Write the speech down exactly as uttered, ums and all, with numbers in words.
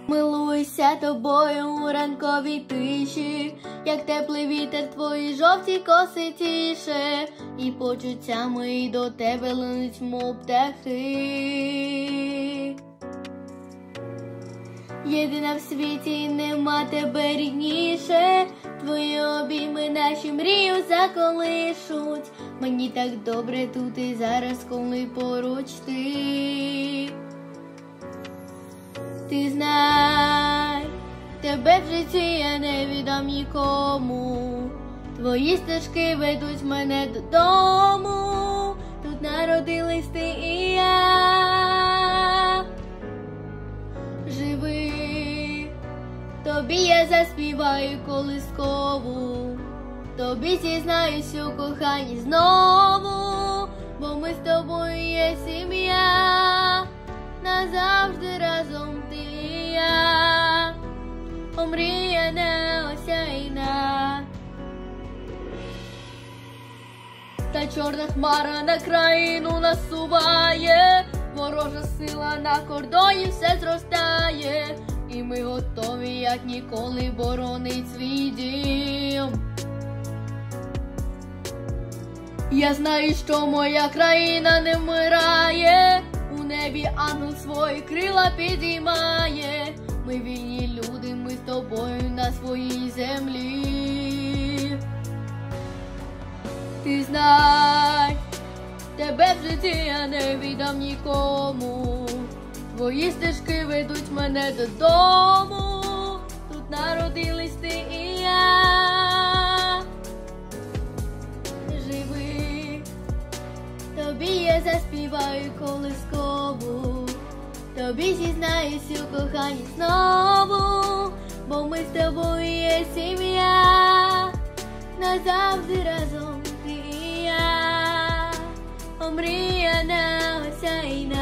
Милуюся тобою у ранковій тиші, як теплий вітер твої жовті коси тіше, і почуття мої до тебе линуть, мов птахи. Єдина в світі, нема тебе рідніше, твої обійми наші мрію заколишуть. Мені так добре тут і зараз, коли поруч ти. Ти знай, тебе в житті я не віддам нікому. Твої стежки ведуть мене додому. Тут народились ти і я. Живи, тобі я заспіваю колискову, тобі зізнаюсь у коханні знову, бо ми з тобою є сім'я, назавжди разом ти і я, омріяна осяйна. Та чорна хмара на країну насуває, ворожа сила на кордоні все зростає, і ми готові, як ніколи, боронить свій дім. Я знаю, що моя країна не вмирає, у небі ангел свої крила підіймає. Ми вільні люди, ми з тобою на своїй землі. Ти знай, тебе в житті я не віддам нікому. Твої стежки ведуть мене додому. Тут народились ти і я. Живи, тобі я заспіваю колискову, тобі зізнаюсь у коханні знову, бо ми з тобою є сім'я, назавжди разом ти і я, омріяна осяйна.